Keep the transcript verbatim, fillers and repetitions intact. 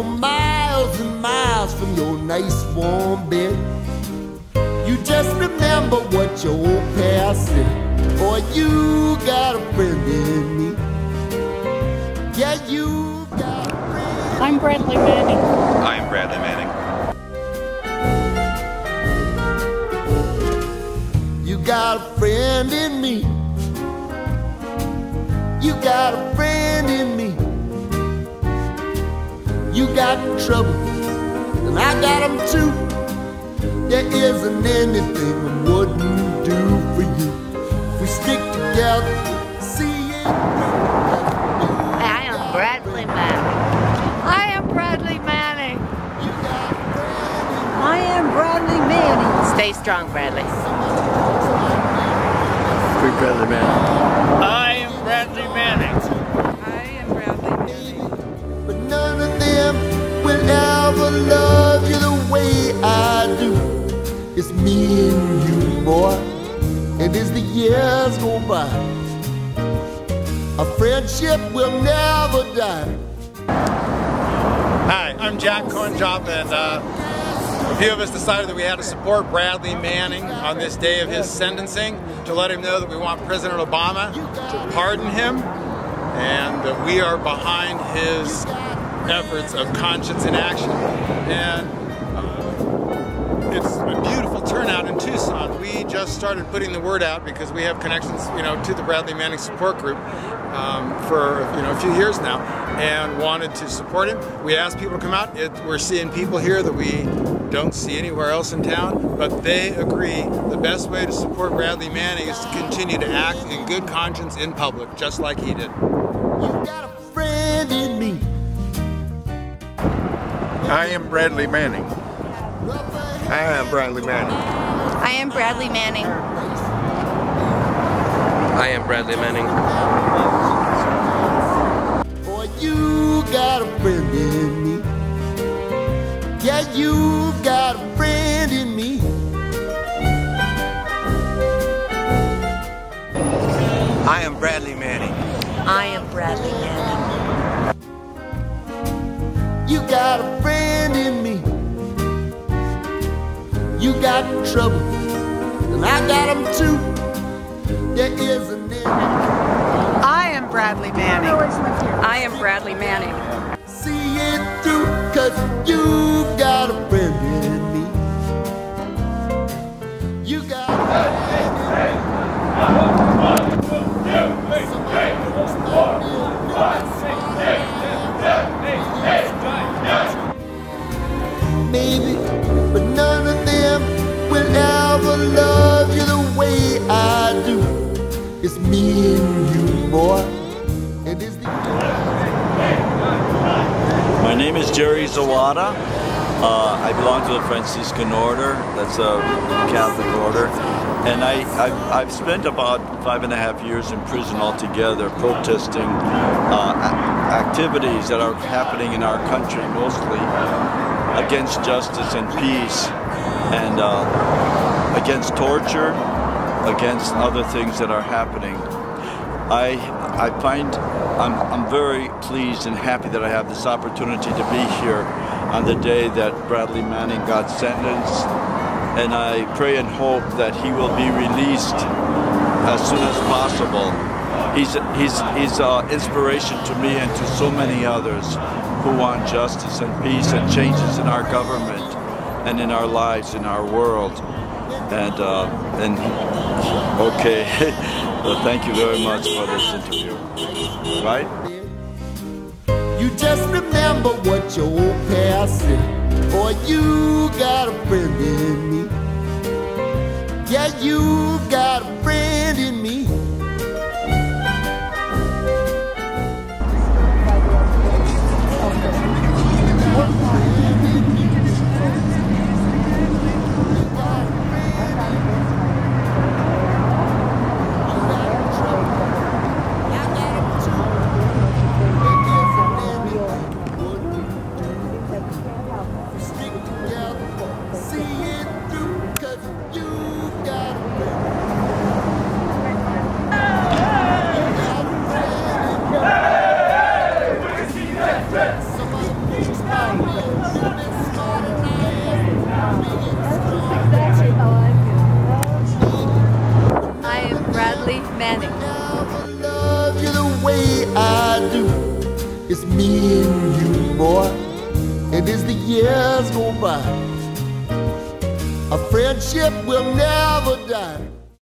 You're miles and miles from your nice warm bed. You just remember what your old past said. Boy, you got a friend in me. Yeah, you got a friend. I'm Bradley Manning. I am Bradley Manning. You got a friend in me. You got a friend in me. You got trouble, and I got them too. There isn't anything I wouldn't do for you. If we stick together, see it through. I am Bradley Manning. I am Bradley Manning. You got a friend in me. I am Bradley Manning. Stay strong, Bradley. Free Bradley Manning. I am Bradley Manning. I am Bradley Manning. But none of them will ever love you the way I do. It's me and you, boy. And as the years go by, our friendship will never die. Hi, I'm Jack Conjop, and uh, a few of us decided that we had to support Bradley Manning on this day of his sentencing to let him know that we want President Obama to pardon him and that we are behind his efforts of conscience in action. And uh, it's a beautiful turnout in Tucson. We just started putting the word out because we have connections, you know, to the Bradley Manning support group um, for you know a few years now, and wanted to support him. We asked people to come out. It, we're seeing people here that we don't see anywhere else in town, but they agree the best way to support Bradley Manning is to continue to act in good conscience in public, just like he did. You got a friend in me. I am Bradley Manning. I am Bradley Manning. I am Bradley Manning. I am Bradley Manning. Boy, you got a friend in me. Yeah, you got a friend in me. I am Bradley Manning. I am Bradley Manning. You got a friend in me. You got trouble, and I got them too. There isn't any. I am Bradley Manning. I am Bradley Manning. See it through, cause you got a friend in me. You got a friend in me. Maybe, but none of them will ever love you the way I do. It's me and you, boy. And it's the My name is Jerry Zawada. Uh, I belong to the Franciscan Order. That's a Catholic order. And I, I've, I've spent about five and a half years in prison altogether protesting uh, activities that are happening in our country, mostly against justice and peace, and uh, against torture, against other things that are happening. I, I find I'm, I'm very pleased and happy that I have this opportunity to be here on the day that Bradley Manning got sentenced, and I pray and hope that he will be released as soon as possible. He's, he's, he's uh, inspiration to me and to so many others who want justice and peace and changes in our government and in our lives, in our world. And, uh, and okay, well, thank you very much for this interview. Right? You just remember what your old past said. Boy, you got a friend in me. Yeah, you got a friend in me. Some of the I am Bradley Manning. Love you the way I do. It's me and you, boy. And as the years go by, a friendship will never die.